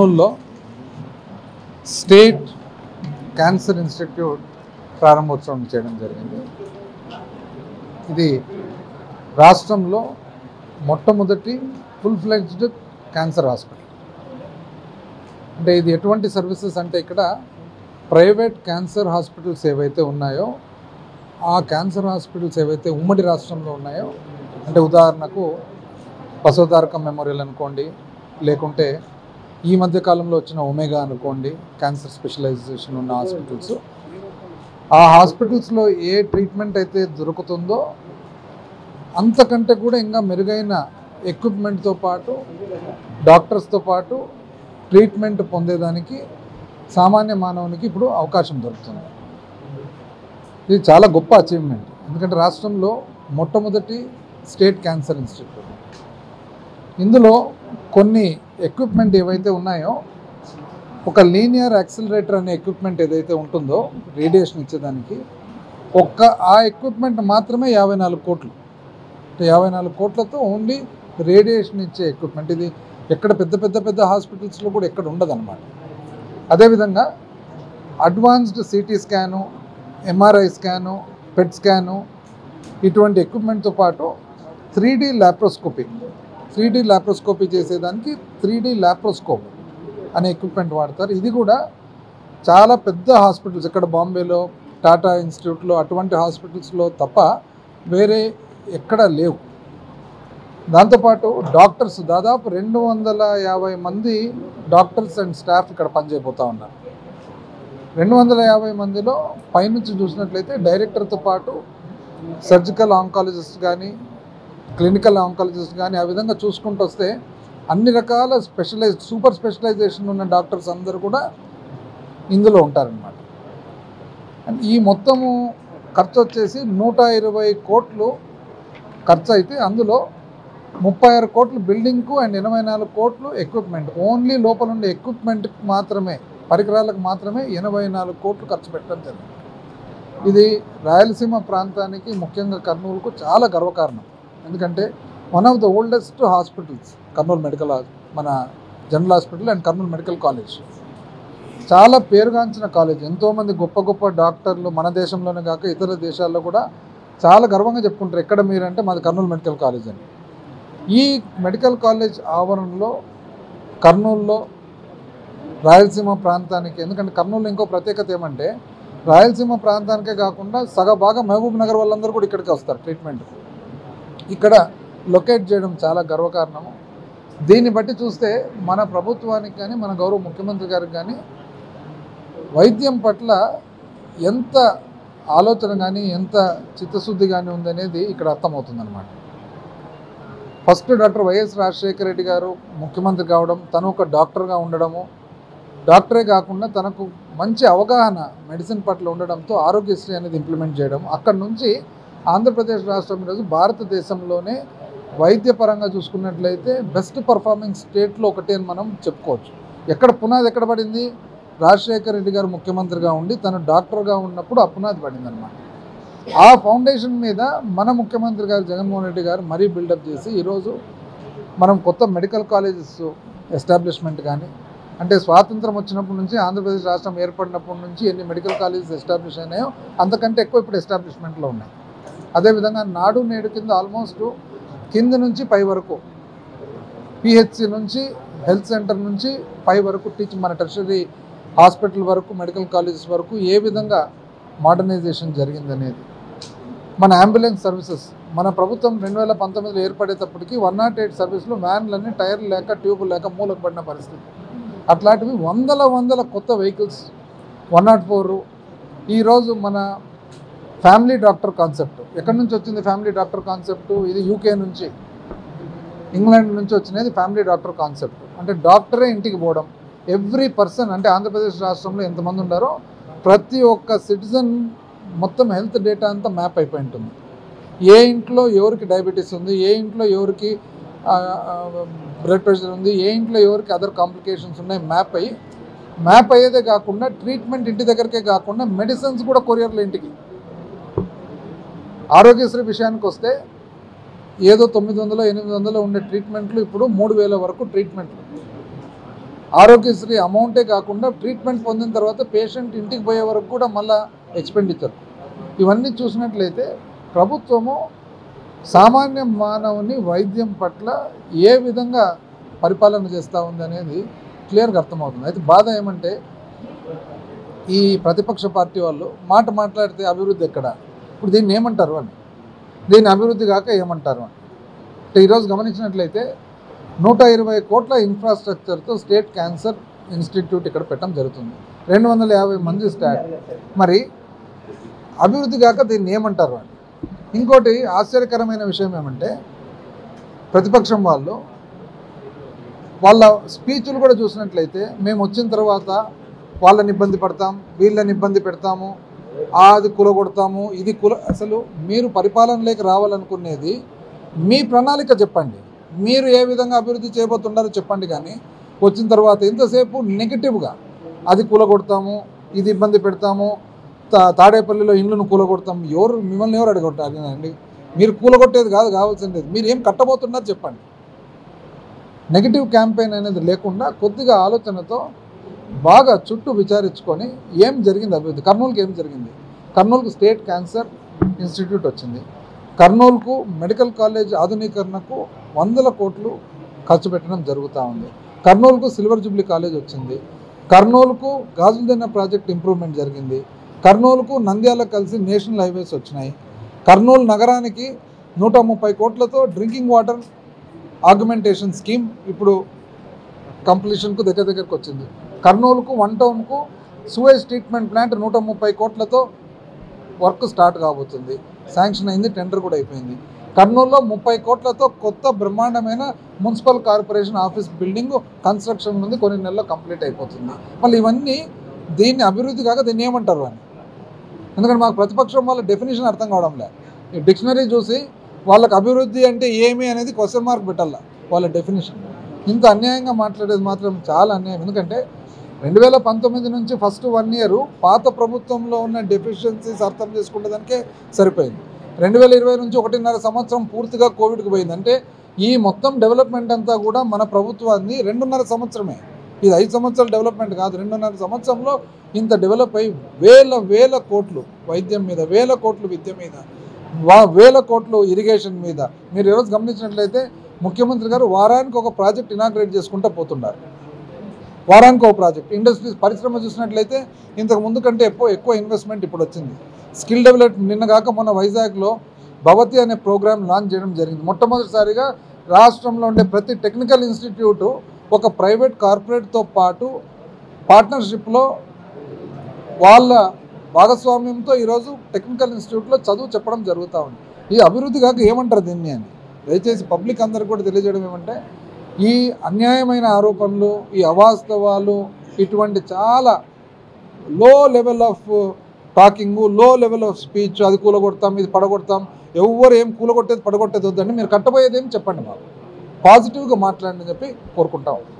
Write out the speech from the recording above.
కర్నూలులో state cancer institute ప్రారంభోత్సవం చేయడం జరిగింది. ఇది రాష్ట్రంలో మొట్టమొదటి ఫుల్ ఫ్లెడ్జ్డ్ క్యాన్సర్ హాస్పిటల్. అంటే ఇది ఎటువంటి సర్వీసెస్ అంటే ఇక్కడ ప్రైవేట్ క్యాన్సర్ హాస్పిటల్స్ ఏవైతే ఉన్నాయో ఆ క్యాన్సర్ హాస్పిటల్స్ ఏవైతే ఉమ్మడి రాష్ట్రంలో ఉన్నాయో, అంటే ఉదాహరణకు బసవతారకం మెమోరియల్ అనుకోండి, లేకుంటే ఈ మధ్య కాలంలో వచ్చిన ఒమేగా అనుకోండి, క్యాన్సర్ స్పెషలైజేషన్ ఉన్న హాస్పిటల్స్, ఆ హాస్పిటల్స్లో ఏ ట్రీట్మెంట్ అయితే దొరుకుతుందో అంతకంటే కూడా ఇంకా మెరుగైన ఎక్విప్మెంట్తో పాటు డాక్టర్స్తో పాటు ట్రీట్మెంట్ పొందేదానికి సామాన్య మానవునికి ఇప్పుడు అవకాశం దొరుకుతుంది. ఇది చాలా గొప్ప అచీవ్మెంట్. ఎందుకంటే రాష్ట్రంలో మొట్టమొదటి స్టేట్ క్యాన్సర్ ఇన్స్టిట్యూట్. ఇందులో కొన్ని ఎక్విప్మెంట్ ఏవైతే ఉన్నాయో, ఒక లీనియర్ యాక్సిలరేటర్ అనే ఎక్విప్మెంట్ ఏదైతే ఉంటుందో రేడియేషన్ ఇచ్చేదానికి, ఆ ఎక్విప్మెంట్ మాత్రమే 54 కోట్లు. అంటే 54 కోట్లతో ఓన్లీ రేడియేషన్ ఇచ్చే ఎక్విప్మెంట్. ఇది ఎక్కడ పెద్ద హాస్పిటల్స్లో కూడా ఎక్కడ ఉండదన్నమాట. అదేవిధంగా advanced CT scan, MRI scan, PET scan, ఇటువంటి ఎక్విప్మెంట్తో పాటు 3D ల్యాప్రోస్కోపీ చేసేదానికి 3D ల్యాప్రోస్కోప్ అనే ఎక్విప్మెంట్ వాడతారు. ఇది కూడా చాలా పెద్ద హాస్పిటల్స్, ఇక్కడ బాంబేలో టాటా ఇన్స్టిట్యూట్లో అటువంటి హాస్పిటల్స్లో తప్ప వేరే ఎక్కడ లేవు. దాంతోపాటు డాక్టర్స్ దాదాపు 250 మంది డాక్టర్స్ అండ్ స్టాఫ్ ఇక్కడ పనిచేయబోతూ ఉన్నారు. 250 మందిలో పైనుంచి చూసినట్లయితే డైరెక్టర్తో పాటు సర్జికల్ ఆంకాలజిస్ట్ కానీ, క్లినికల్ ఆంకాలజిస్ట్ కానీ, ఆ విధంగా చూసుకుంటూ వస్తే అన్ని రకాల సూపర్ స్పెషలైజేషన్ ఉన్న డాక్టర్స్ అందరూ కూడా ఇందులో ఉంటారన్నమాట. అండ్ ఈ మొత్తము ఖర్చు వచ్చేసి 120 కోట్లు ఖర్చు అయితే అందులో 36 కోట్లు బిల్డింగ్కు అండ్ 84 కోట్లు ఎక్విప్మెంట్. ఓన్లీ లోపల ఉండే ఎక్విప్మెంట్కి మాత్రమే, పరికరాలకు మాత్రమే 84 కోట్లు ఖర్చు పెట్టడం జరిగింది. ఇది రాయలసీమ ప్రాంతానికి, ముఖ్యంగా కర్నూలుకు చాలా గర్వకారణం. ఎందుకంటే one of the oldest hospitals Kurnool మన general hospital and Kurnool medical college చాలా పేరుగాంచిన కాలేజ్. ఎంతోమంది గొప్ప డాక్టర్లు మన దేశంలోనే కాక ఇతర దేశాల్లో కూడా చాలా గర్వంగా చెప్పుకుంటారు, ఎక్కడ మీరంటే మాది కర్నూలు మెడికల్ కాలేజ్ అని. ఈ మెడికల్ కాలేజ్ ఆవరణలో కర్నూలులో రాయలసీమ ప్రాంతానికి, ఎందుకంటే కర్నూలులో ఇంకో ప్రత్యేకత ఏమంటే రాయలసీమ ప్రాంతానికే కాకుండా సగభాగం మహబూబ్ నగర్ వాళ్ళందరూ కూడా ఇక్కడికి వస్తారు ట్రీట్మెంట్కు. ఇక్కడ లొకేట్ చేయడం చాలా గర్వకారణము. దీన్ని బట్టి చూస్తే మన ప్రభుత్వానికి కానీ, మన గౌరవ ముఖ్యమంత్రి గారికి కానీ వైద్యం పట్ల ఎంత ఆలోచన కానీ, ఎంత చిత్తశుద్ధి కానీ ఉందనేది ఇక్కడ అర్థమవుతుందన్నమాట. ఫస్ట్ డాక్టర్ వైఎస్ రాజశేఖర రెడ్డి గారు ముఖ్యమంత్రి కావడం, తను ఒక డాక్టర్గా ఉండడము, డాక్టరే కాకుండా తనకు మంచి అవగాహన మెడిసిన్ పట్ల ఉండడంతో ఆరోగ్యశ్రీ అనేది ఇంప్లిమెంట్ చేయడం, అక్కడి నుంచి ఆంధ్రప్రదేశ్ రాష్ట్రం ఈరోజు భారతదేశంలోనే వైద్యపరంగా చూసుకున్నట్లయితే బెస్ట్ పర్ఫార్మింగ్ స్టేట్లో ఒకటి అని మనం చెప్పుకోవచ్చు. పునాది ఎక్కడ పడింది? రాజశేఖర రెడ్డి గారు ముఖ్యమంత్రిగా ఉండి తను డాక్టర్గా ఉన్నప్పుడు ఆ పునాది పడింది అనమాట. ఆ ఫౌండేషన్ మీద మన ముఖ్యమంత్రి గారు జగన్మోహన్ రెడ్డి గారు మరీ బిల్డప్ చేసి ఈరోజు మనం కొత్త మెడికల్ కాలేజెస్ ఎస్టాబ్లిష్మెంట్ కానీ, అంటే స్వాతంత్రం వచ్చినప్పటి నుంచి, ఆంధ్రప్రదేశ్ రాష్ట్రం ఏర్పడినప్పటి నుంచి ఎన్ని మెడికల్ కాలేజెస్ ఎస్టాబ్లిష్ అయినాయో అంతకంటే ఎక్కువ ఇప్పుడు ఎస్టాబ్లిష్మెంట్లో ఉన్నాయి. అదేవిధంగా నాడు నేడు కింద ఆల్మోస్ట్ కింద నుంచి పై వరకు, పిహెచ్సి నుంచి, హెల్త్ సెంటర్ నుంచి పై వరకు, మన టెర్షరీ హాస్పిటల్ వరకు, మెడికల్ కాలేజెస్ వరకు ఏ విధంగా మోడర్నైజేషన్ జరిగిందనేది. మన అంబులెన్స్ సర్వీసెస్, మన ప్రభుత్వం 2019లో ఏర్పడేటప్పటికి 108 సర్వీసులు వ్యాన్లన్నీ టైర్లు లేక, ట్యూబులు లేక మూలకు పడిన పరిస్థితి. అట్లాంటివి వందల కొత్త వెహికల్స్, 104. ఈరోజు మన ఫ్యామిలీ డాక్టర్ కాన్సెప్ట్ ఎక్కడి నుంచి వచ్చింది? ఫ్యామిలీ డాక్టర్ కాన్సెప్ట్ ఇది యూకే నుంచి, ఇంగ్లాండ్ నుంచి వచ్చినది ఫ్యామిలీ డాక్టర్ కాన్సెప్ట్. అంటే డాక్టరే ఇంటికి పోవడం, ఎవ్రీ పర్సన్, అంటే ఆంధ్రప్రదేశ్ రాష్ట్రంలో ఎంతమంది ఉన్నారో ప్రతి ఒక్క సిటిజన్ మొత్తం హెల్త్ డేటా అంతా మ్యాప్ అయిపోయి ఉంటుంది. ఏ ఇంట్లో ఎవరికి డయాబెటీస్ ఉంది, ఏ ఇంట్లో ఎవరికి బ్లడ్ ప్రెషర్ ఉంది, ఏ ఇంట్లో ఎవరికి అదర్ కాంప్లికేషన్స్ ఉన్నాయి మ్యాప్ అయ్యేదే కాకుండా ట్రీట్మెంట్ ఇంటి దగ్గరకే కాకుండా మెడిసిన్స్ కూడా కొరియర్లో ఇంటికి. ఆరోగ్యశ్రీ విషయానికి వస్తే ఏదో 900, 800 ఉండే ట్రీట్మెంట్లు ఇప్పుడు 3000 వరకు ట్రీట్మెంట్లు. ఆరోగ్యశ్రీ అమౌంటే కాకుండా ట్రీట్మెంట్ పొందిన తర్వాత పేషెంట్ ఇంటికి పోయే వరకు కూడా మళ్ళీ ఎక్స్పెండిచర్. ఇవన్నీ చూసినట్లయితే ప్రభుత్వము సామాన్య మానవుని వైద్యం పట్ల ఏ విధంగా పరిపాలన చేస్తూ ఉంది అనేది క్లియర్గా అర్థమవుతుంది. అయితే బాధ ఏమంటే ఈ ప్రతిపక్ష పార్టీ వాళ్ళు మాట్లాడితే అభివృద్ధి ఎక్కడ, ఇప్పుడు దీన్ని ఏమంటారు అని, దీన్ని అభివృద్ధి కాక ఏమంటారు అని. అంటే ఈరోజు గమనించినట్లయితే 120 కోట్ల ఇన్ఫ్రాస్ట్రక్చర్తో స్టేట్ క్యాన్సర్ ఇన్స్టిట్యూట్ ఇక్కడ పెట్టడం జరుగుతుంది. 250 మంది స్టాఫ్. మరి అభివృద్ధి కాక దీన్ని ఏమంటారు అని. ఇంకోటి ఆశ్చర్యకరమైన విషయం ఏమంటే ప్రతిపక్షం వాళ్ళ స్పీచ్లు కూడా చూసినట్లయితే మేము వచ్చిన తర్వాత వాళ్ళని ఇబ్బంది పడతాం, వీళ్ళని ఇబ్బంది పెడతాము, అది కూలగొడతాము, ఇది అసలు మీరు పరిపాలనలోకి రావాలనుకునేది మీ ప్రణాళిక చెప్పండి, మీరు ఏ విధంగా అభివృద్ధి చేయబోతున్నారో చెప్పండి. కానీ వచ్చిన తర్వాత ఎంతసేపు నెగిటివ్గా అది కూలగొడతాము, ఇది ఇబ్బంది పెడతాము, తాడేపల్లిలో ఇండ్లను కూలగొడతాము. మిమ్మల్ని ఎవరు అడగొట్టారండి? మీరు కూలగొట్టేది కావాల్సింది, మీరు ఏం కట్టబోతున్నారో చెప్పండి. నెగిటివ్ క్యాంపెయిన్ అనేది లేకుండా కొద్దిగా ఆలోచనతో బాగా చుట్టూ విచారించుకొని ఏం జరిగింది అభివృద్ధి. కర్నూలుకి ఏం జరిగింది? కర్నూలుకు స్టేట్ క్యాన్సర్ ఇన్స్టిట్యూట్ వచ్చింది. కర్నూలుకు మెడికల్ కాలేజ్ ఆధునీకరణకు 100 కోట్లు ఖర్చు పెట్టడం జరుగుతూ ఉంది. కర్నూలుకు సిల్వర్ జూబ్లీ కాలేజ్ వచ్చింది. కర్నూలుకు గాజులదిన్న ప్రాజెక్ట్ ఇంప్రూవ్మెంట్ జరిగింది. కర్నూలుకు నంద్యాల కలిసి నేషనల్ హైవేస్ వచ్చినాయి. కర్నూలు నగరానికి 130 కోట్లతో డ్రింకింగ్ వాటర్ ఆగ్మెంటేషన్ స్కీమ్ ఇప్పుడు కంప్లీషన్కు దగ్గరకు వచ్చింది. కర్నూలుకు 1 టౌన్కు సూవేజ్ ట్రీట్మెంట్ ప్లాంట్ 130 కోట్లతో వర్క్ స్టార్ట్ కాబోతుంది. శాంక్షన్ అయింది, టెండర్ కూడా అయిపోయింది. కర్నూలులో 30 కోట్లతో కొత్త బ్రహ్మాండమైన municipal corporation office building construction ఉంది, కొన్ని నెలల్లో కంప్లీట్ అయిపోతుంది. మళ్ళీ ఇవన్నీ దీన్ని అభివృద్ధి కాక దీన్ని ఏమంటారు అని. ఎందుకంటే మాకు ప్రతిపక్షం వాళ్ళ డెఫినేషన్ అర్థం కావడం లేదు. ఈ డిక్షనరీ చూసి వాళ్ళకి అభివృద్ధి అంటే ఏమి అనేది క్వశ్చన్ మార్క్ పెట్టాల వాళ్ళ డెఫినేషన్. ఇంత అన్యాయంగా మాట్లాడేది మాత్రం చాలా అన్యాయం. ఎందుకంటే 2019 నుంచి ఫస్ట్ 1 ఇయర్ పాత ప్రభుత్వంలో ఉన్న డెఫిషియన్సీస్ అర్థం చేసుకునేదానికే సరిపోయింది. 2020 నుంచి 1.5 సంవత్సరం పూర్తిగా కోవిడ్కి పోయింది. అంటే ఈ మొత్తం డెవలప్మెంట్ అంతా కూడా మన ప్రభుత్వాన్ని 2.5 సంవత్సరమే. ఇది 5 సంవత్సరాల డెవలప్మెంట్ కాదు, 2.5 సంవత్సరంలో ఇంత డెవలప్ అయ్యి వేల కోట్లు వైద్యం మీద, వేల కోట్లు విద్య మీద, వేల కోట్లు ఇరిగేషన్ మీద. మీరు ఈరోజు గమనించినట్లయితే ముఖ్యమంత్రి గారు వారానికి ఒక ప్రాజెక్ట్ ఇనాగ్రేట్ చేసుకుంటూ పోతున్నారు. వారానికి ఒక ప్రాజెక్ట్. ఇండస్ట్రీస్ పరిశ్రమ చూసినట్లయితే ఇంతకు ముందు కంటే ఎక్కువ ఇన్వెస్ట్మెంట్ ఇప్పుడు వచ్చింది. స్కిల్ డెవలప్మెంట్ నిన్నగాక మొన్న వైజాగ్లో భవతి అనే ప్రోగ్రామ్ లాంచ్ చేయడం జరిగింది. మొట్టమొదటిసారిగా రాష్ట్రంలో ఉండే ప్రతి టెక్నికల్ ఇన్స్టిట్యూటు ఒక ప్రైవేట్ కార్పొరేట్తో పాటు పార్ట్నర్షిప్లో వాళ్ళ భాగస్వామ్యంతో ఈరోజు టెక్నికల్ ఇన్స్టిట్యూట్లో చదువు చెప్పడం జరుగుతూ ఉంది. ఈ అభివృద్ధి కాక ఏమంటారు దీన్ని అని దయచేసి పబ్లిక్ అందరికీ కూడా తెలియజేయడం ఏమంటే, ఈ అన్యాయమైన ఆరోపణలు, ఈ అవాస్తవాలు, ఇటువంటి చాలా low level of talking, low level of speech, అది కూలగొడతాం, ఇది పడగొడతాం, ఎవరు ఏం కూలగొట్టేది పడగొట్టేది వద్దండి, మీరు కట్టబోయేది ఏం చెప్పండి, మాకు పాజిటివ్గా మాట్లాడని చెప్పి కోరుకుంటాం.